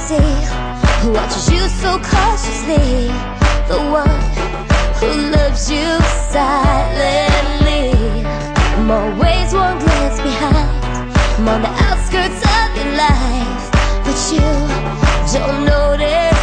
see, who watches you so cautiously, the one who loves you silently. I'm always one glance behind, I'm on the outskirts of your life, but you don't notice.